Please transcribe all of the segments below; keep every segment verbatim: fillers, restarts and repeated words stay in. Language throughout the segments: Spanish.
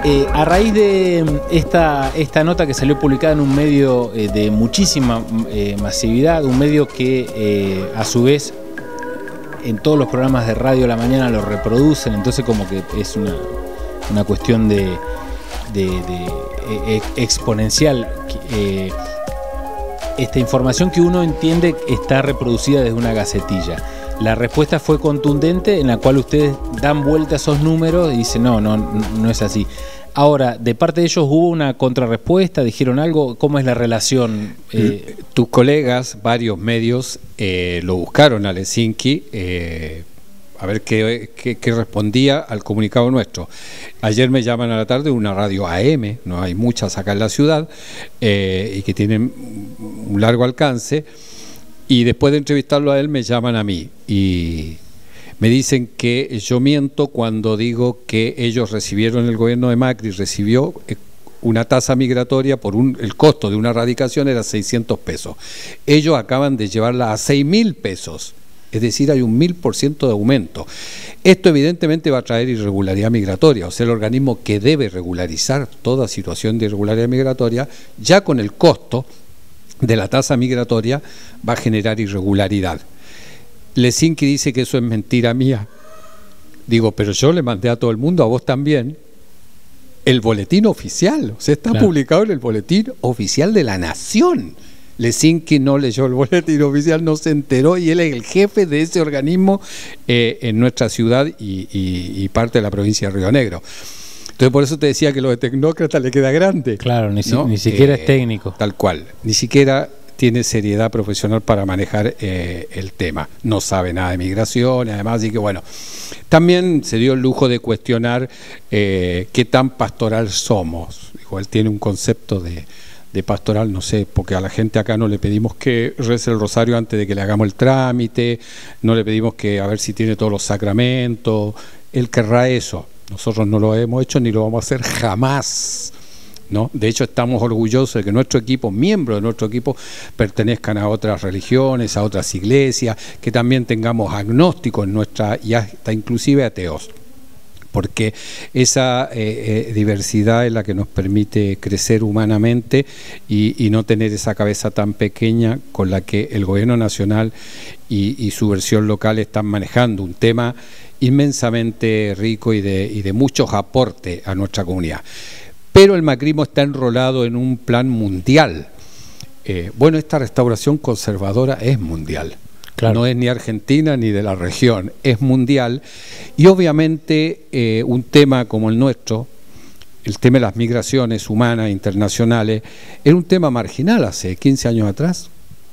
Eh, a raíz de esta, esta nota que salió publicada en un medio eh, de muchísima eh, masividad, un medio que eh, a su vez en todos los programas de radio a la mañana lo reproducen, entonces como que es una, una cuestión de, de, de eh, exponencial. Eh, esta información que uno entiende está reproducida desde una gacetilla. La respuesta fue contundente, en la cual ustedes dan vuelta a esos números y dicen no, no, no es así. Ahora, de parte de ellos hubo una contrarrespuesta, dijeron algo, ¿cómo es la relación? Eh, Tus colegas, varios medios, eh, lo buscaron a Helsinki, eh, a ver qué, qué, qué respondía al comunicado nuestro. Ayer me llaman a la tarde una radio A M, no hay muchas acá en la ciudad, eh, y que tienen un largo alcance, y después de entrevistarlo a él me llaman a mí, y me dicen que yo miento cuando digo que ellos recibieron, el gobierno de Macri recibió una tasa migratoria por un, el costo de una radicación era seiscientos pesos. Ellos acaban de llevarla a seis mil pesos, es decir, hay un mil por ciento de aumento. Esto evidentemente va a traer irregularidad migratoria, o sea, el organismo que debe regularizar toda situación de irregularidad migratoria, ya con el costo de la tasa migratoria va a generar irregularidad. Helsinki dice que eso es mentira mía. Digo, pero yo le mandé a todo el mundo, a vos también, el boletín oficial. O sea, está claro, publicado en el boletín oficial de la Nación. Helsinki no leyó el boletín oficial, no se enteró, y él es el jefe de ese organismo eh, en nuestra ciudad y, y, y parte de la provincia de Río Negro. Entonces, por eso te decía que lo de tecnócrata le queda grande. Claro, ni, ¿no? ni siquiera eh, es técnico. Tal cual, ni siquiera tiene seriedad profesional para manejar eh, el tema. No sabe nada de migración, además, así que bueno. También se dio el lujo de cuestionar eh, qué tan pastoral somos. Digo, él tiene un concepto de, de pastoral, no sé, porque a la gente acá no le pedimos que rece el rosario antes de que le hagamos el trámite, no le pedimos que a ver si tiene todos los sacramentos. Él querrá eso. Nosotros no lo hemos hecho ni lo vamos a hacer jamás, ¿no? De hecho, estamos orgullosos de que nuestro equipo, miembros de nuestro equipo, pertenezcan a otras religiones, a otras iglesias, que también tengamos agnósticos en nuestra, y hasta inclusive ateos, porque esa eh, eh, diversidad es la que nos permite crecer humanamente y, y no tener esa cabeza tan pequeña con la que el gobierno nacional y, y su versión local están manejando un tema inmensamente rico y de, y de muchos aportes a nuestra comunidad. Pero el macrismo está enrolado en un plan mundial. Eh, bueno, esta restauración conservadora es mundial. Claro. No es ni argentina ni de la región, es mundial. Y obviamente eh, un tema como el nuestro, el tema de las migraciones humanas internacionales, era un tema marginal hace quince años atrás.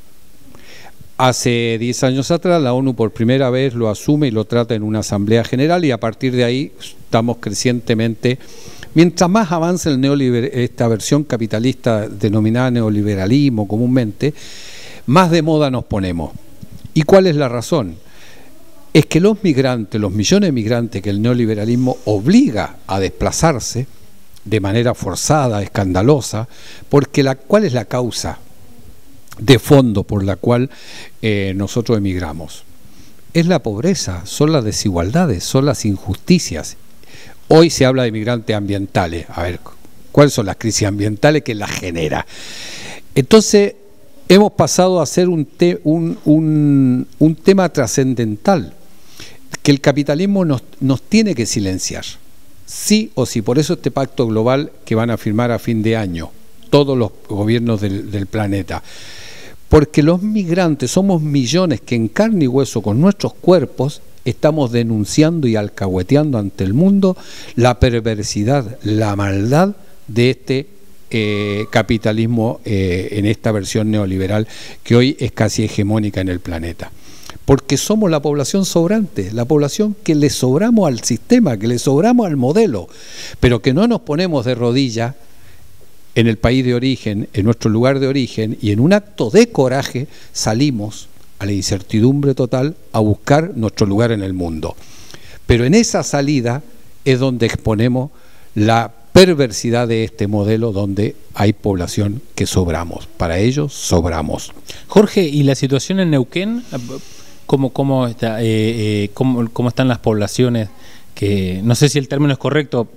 Hace diez años atrás la ONU por primera vez lo asume y lo trata en una asamblea general, y a partir de ahí estamos crecientemente. Mientras más avanza el neoliber esta versión capitalista denominada neoliberalismo comúnmente, más de moda nos ponemos. ¿Y cuál es la razón? Es que los migrantes, los millones de migrantes que el neoliberalismo obliga a desplazarse de manera forzada, escandalosa, porque la, ¿cuál es la causa de fondo por la cual eh, nosotros emigramos? Es la pobreza, son las desigualdades, son las injusticias. Hoy se habla de migrantes ambientales. A ver, ¿cuáles son las crisis ambientales que las genera? Entonces, hemos pasado a ser un, te, un, un, un tema trascendental que el capitalismo nos, nos tiene que silenciar. Sí o sí, por eso este pacto global que van a firmar a fin de año todos los gobiernos del, del planeta. Porque los migrantes somos millones que en carne y hueso con nuestros cuerpos estamos denunciando y alcahueteando ante el mundo la perversidad, la maldad de este eh, capitalismo eh, en esta versión neoliberal que hoy es casi hegemónica en el planeta. Porque somos la población sobrante, la población que le sobramos al sistema, que le sobramos al modelo, pero que no nos ponemos de rodillas en el país de origen, en nuestro lugar de origen, y en un acto de coraje salimos a la incertidumbre total a buscar nuestro lugar en el mundo. Pero en esa salida es donde exponemos la perversidad de este modelo, donde hay población que sobramos. Para ellos sobramos. Jorge, ¿y la situación en Neuquén? ¿Cómo, cómo, está, eh, eh, cómo, cómo están las poblaciones? Que no sé si el término es correcto,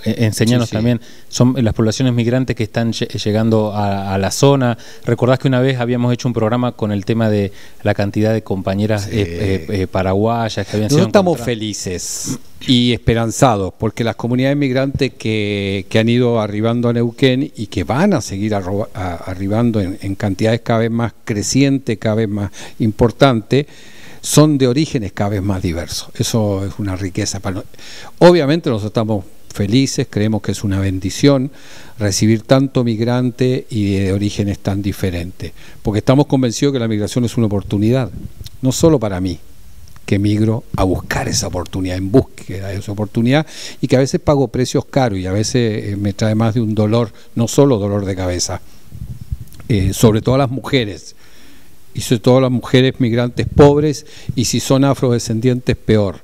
enseñanos sí, sí. también, son las poblaciones migrantes que están llegando a, a la zona. Recordás que una vez habíamos hecho un programa con el tema de la cantidad de compañeras sí. eh, eh, eh, paraguayas que habían sido Nosotros estamos felices y esperanzados porque las comunidades migrantes que, que han ido arribando a Neuquén y que van a seguir a, a, arribando en, en cantidades cada vez más crecientes, cada vez más importantes, son de orígenes cada vez más diversos. Eso es una riqueza para nosotros. Obviamente nosotros estamos felices, creemos que es una bendición recibir tanto migrante y de orígenes tan diferentes, porque estamos convencidos que la migración es una oportunidad, no solo para mí, que migro a buscar esa oportunidad, en búsqueda de esa oportunidad, y que a veces pago precios caros y a veces me trae más de un dolor, no solo dolor de cabeza, eh, sobre todo a las mujeres, y sobre todo las mujeres migrantes pobres, y si son afrodescendientes, peor.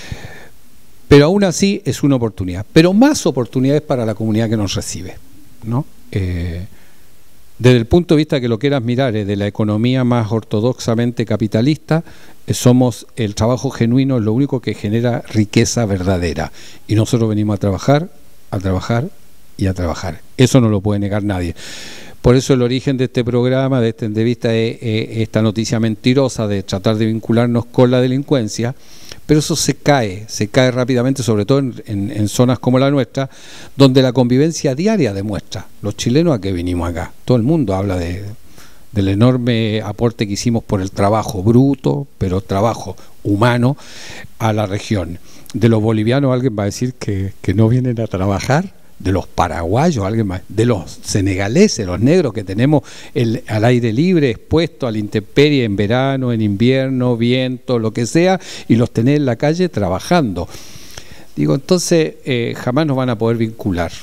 Pero aún así es una oportunidad. Pero más oportunidades para la comunidad que nos recibe, ¿no? Eh, desde el punto de vista que lo quieras mirar, es de la economía más ortodoxamente capitalista, eh, somos el trabajo genuino, es lo único que genera riqueza verdadera. Y nosotros venimos a trabajar, a trabajar y a trabajar. Eso no lo puede negar nadie. Por eso el origen de este programa, de esta entrevista, es, es esta noticia mentirosa de tratar de vincularnos con la delincuencia, pero eso se cae, se cae rápidamente, sobre todo en, en, en zonas como la nuestra, donde la convivencia diaria demuestra. Los chilenos a qué vinimos acá, todo el mundo habla de, del enorme aporte que hicimos por el trabajo bruto, pero trabajo humano a la región. De los bolivianos alguien va a decir que, que no vienen a trabajar, de los paraguayos, alguien más, de los senegaleses, los negros que tenemos el, al aire libre, expuesto a la intemperie en verano, en invierno, viento, lo que sea, y los tenés en la calle trabajando. Digo, entonces eh, jamás nos van a poder vincular.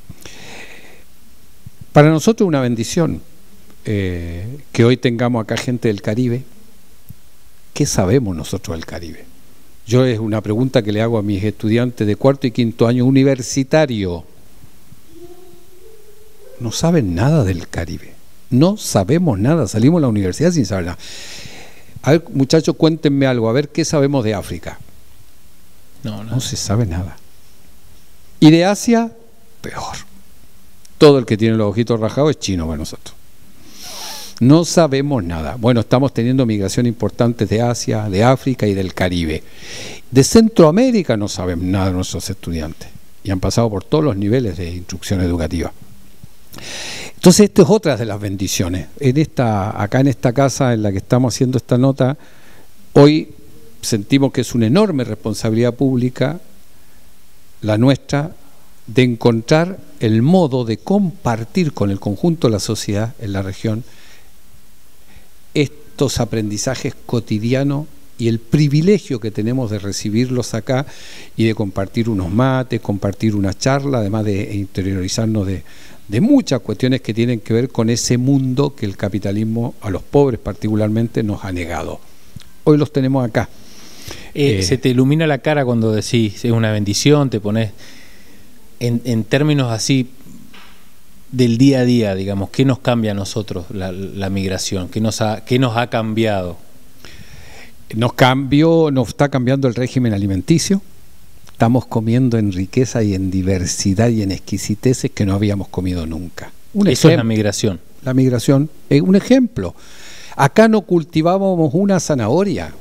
Para nosotros es una bendición eh, que hoy tengamos acá gente del Caribe. ¿Qué sabemos nosotros del Caribe? Yo es una pregunta que le hago a mis estudiantes de cuarto y quinto año universitario. No saben nada del Caribe, no sabemos nada, salimos a la universidad sin saber nada. A ver, muchachos, cuéntenme algo, a ver qué sabemos de África. No, no, no se sabe nada. Y de Asia, peor. Todo el que tiene los ojitos rajados es chino para nosotros. No sabemos nada. Bueno, estamos teniendo migración importante de Asia, de África y del Caribe. De Centroamérica no saben nada nuestros estudiantes y han pasado por todos los niveles de instrucción educativa. Entonces, esta es otra de las bendiciones. En esta, acá en esta casa en la que estamos haciendo esta nota, hoy sentimos que es una enorme responsabilidad pública, la nuestra, de encontrar el modo de compartir con el conjunto de la sociedad en la región estos aprendizajes cotidianos y el privilegio que tenemos de recibirlos acá y de compartir unos mates, compartir una charla, además de interiorizarnos de, de muchas cuestiones que tienen que ver con ese mundo que el capitalismo, a los pobres particularmente, nos ha negado. Hoy los tenemos acá. Eh, eh, se te ilumina la cara cuando decís, es una bendición, te pones en, en términos así del día a día, digamos, ¿qué nos cambia a nosotros la, la migración? ¿Qué nos ha, qué nos ha cambiado? Nos cambió, nos está cambiando el régimen alimenticio. Estamos comiendo en riqueza y en diversidad y en exquisiteces que no habíamos comido nunca. Un Eso ejemplo, es la migración. La migración es un ejemplo. Acá no cultivábamos una zanahoria.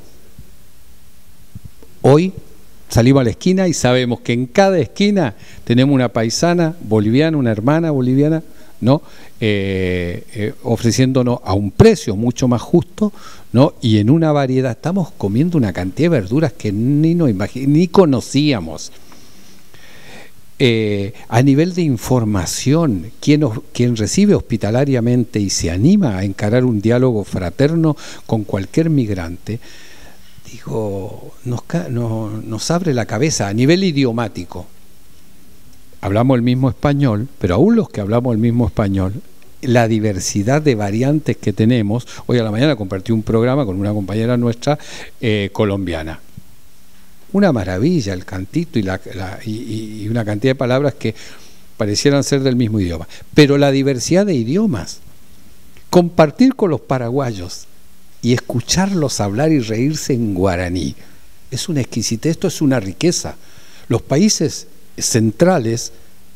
Hoy salimos a la esquina y sabemos que en cada esquina tenemos una paisana boliviana, una hermana boliviana, ¿no? Eh, eh, ofreciéndonos a un precio mucho más justo, ¿no? Y en una variedad. Estamos comiendo una cantidad de verduras que ni nos imagin- ni conocíamos. Eh, a nivel de información, quien, quien recibe hospitalariamente y se anima a encarar un diálogo fraterno con cualquier migrante, digo, nos, nos, nos abre la cabeza a nivel idiomático. Hablamos el mismo español, pero aún los que hablamos el mismo español, la diversidad de variantes que tenemos. Hoy a la mañana compartí un programa con una compañera nuestra eh, colombiana. Una maravilla el cantito y, la, la, y, y una cantidad de palabras que parecieran ser del mismo idioma. Pero la diversidad de idiomas, compartir con los paraguayos y escucharlos hablar y reírse en guaraní, es una exquisitez, esto es una riqueza. Los países centrales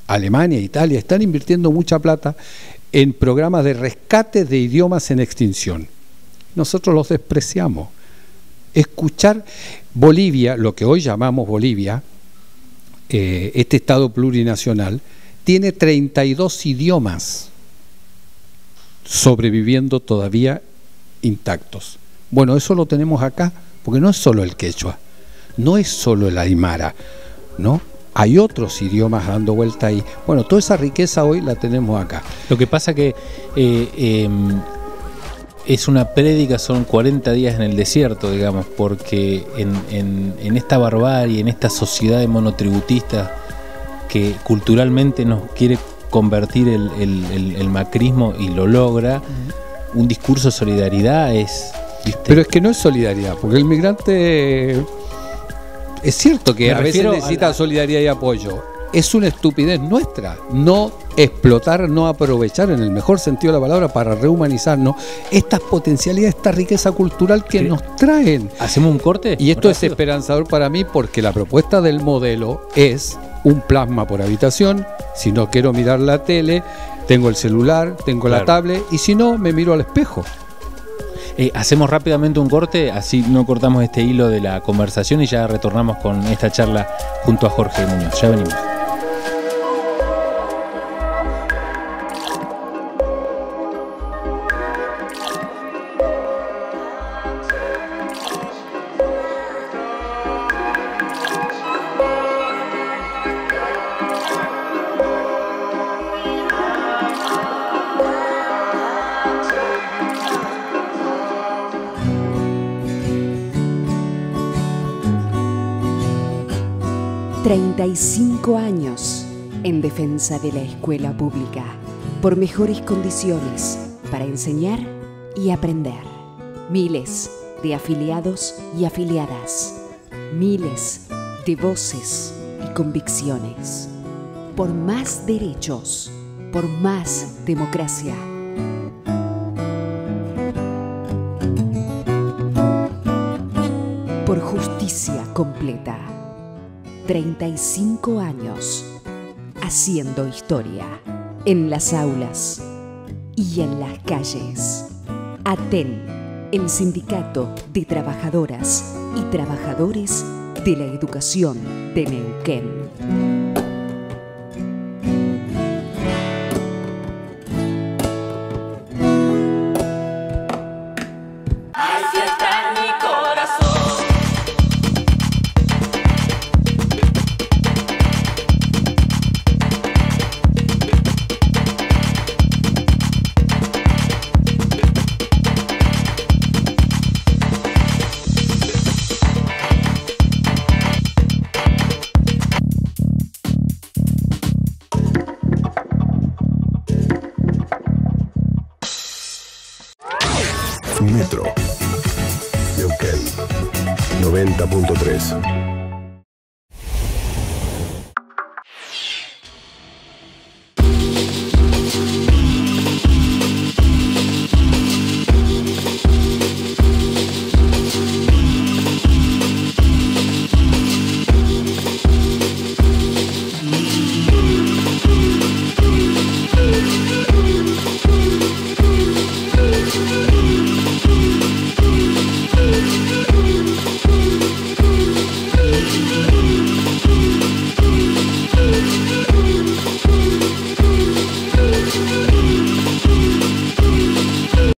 Alemania, Italia, están invirtiendo mucha plata en programas de rescate de idiomas en extinción. Nosotros los despreciamos. Escuchar Bolivia, lo que hoy llamamos Bolivia, eh, este estado plurinacional, tiene treinta y dos idiomas sobreviviendo todavía intactos. Bueno, eso lo tenemos acá, porque no es solo el quechua, no es solo el aymara, ¿no? Hay otros idiomas dando vuelta ahí. Bueno, toda esa riqueza hoy la tenemos acá. Lo que pasa que eh, eh, es una prédica, son cuarenta días en el desierto, digamos, porque en, en, en esta barbarie, en esta sociedad de monotributistas que culturalmente nos quiere convertir el, el, el, el macrismo y lo logra, uh-huh. un discurso de solidaridad es... ¿viste? Pero es que no es solidaridad, porque el migrante... Es cierto que a veces necesita a la... solidaridad y apoyo. Es una estupidez nuestra no explotar, no aprovechar en el mejor sentido de la palabra para rehumanizarnos estas potencialidades, esta riqueza cultural que ¿Qué? nos traen. ¿Hacemos un corte? Y esto es esperanzador para mí porque la propuesta del modelo es un plasma por habitación. Si no quiero mirar la tele, tengo el celular, tengo claro. la tablet y si no, me miro al espejo. Eh, hacemos rápidamente un corte, así no cortamos este hilo de la conversación y ya retornamos con esta charla junto a Jorge Muñoz. Ya venimos. treinta y cinco años en defensa de la escuela pública, por mejores condiciones para enseñar y aprender. Miles de afiliados y afiliadas, miles de voces y convicciones. Por más derechos, por más democracia. Por justicia completa. treinta y cinco años haciendo historia en las aulas y en las calles. ATEN, el Sindicato de Trabajadoras y Trabajadores de la Educación de Neuquén. Metro Neuquén noventa punto tres.